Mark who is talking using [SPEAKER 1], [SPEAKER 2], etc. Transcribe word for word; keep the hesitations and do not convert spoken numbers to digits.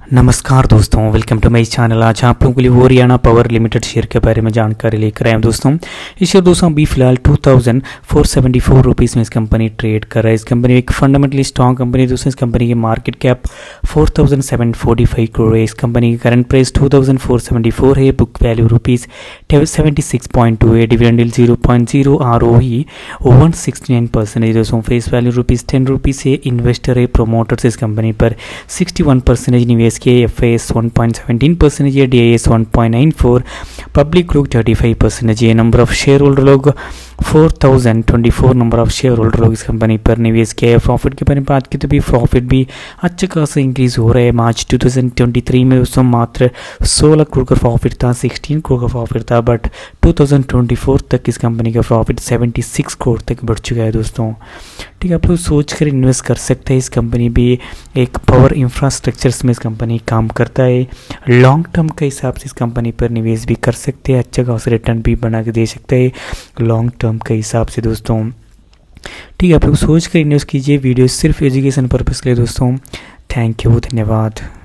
[SPEAKER 1] नमस्कार दोस्तों, welcome to my channel. आज आप लोगों के लिए हरियाणा पावर लिमिटेड शेयर के बारे में जानकारी लेकर आए हैं दोस्तों। इस शेयर दोस्तों अभी फिलहाल two thousand four seventy four rupees में इस कंपनी ट्रेड कर रहा है। इस कंपनी एक फंडामेंटली स्ट्रॉन्ग कंपनी है दोस्तों। इस कंपनी की market cap four thousand seven forty five crore है। इस कंपनी की current price two thousand four seventy four है। Book value rupees seventy six point two है। Dividend zero point zero, R O E one sixty nine percent है दोस्तों। Face value rupees ten rupees है। Investor है, promoters इस कंपनी पर sixty one percentage निवेश किए। F I S one point seventeen percentage है। D I S one point nine four, public लोग थर्टी फाइव परसेंटेज है। नंबर ऑफ शेयर होल्डर लोग four thousand twenty four number of shareholder लोग इस कंपनी पर निवेश किया है। प्रॉफिट के बारे में बात की तो भी प्रॉफिट भी अच्छा खासा इंक्रीज हो रहा है। March two thousand twenty three में दोस्तों मात्र सोलह करोड़ का प्रॉफिट था, सोलह करोड़ का प्रॉफिट था, but two thousand twenty four तक इस कंपनी का प्रॉफिट सेवेंटी सिक्स करोड़ तक बढ़ चुका है दोस्तों। ठीक है, आप लोग सोच कर इन्वेस्ट कर सकते हैं। इस कंपनी भी एक पावर इंफ्रास्ट्रक्चर्स में इस कंपनी काम करता है। लॉन्ग टर्म के हिसाब से इस कंपनी पर निवेश भी कर सकते हैं। अच्छा खासा रिटर्न भी बना के दे सकते हैं लॉन्ग टर्म के हिसाब से दोस्तों। ठीक है, आप लोग सोच कर इन्वेस्ट कीजिए। वीडियो सिर्फ एजुकेशन पर्पज़ के लिए दोस्तों। थैंक यू, धन्यवाद।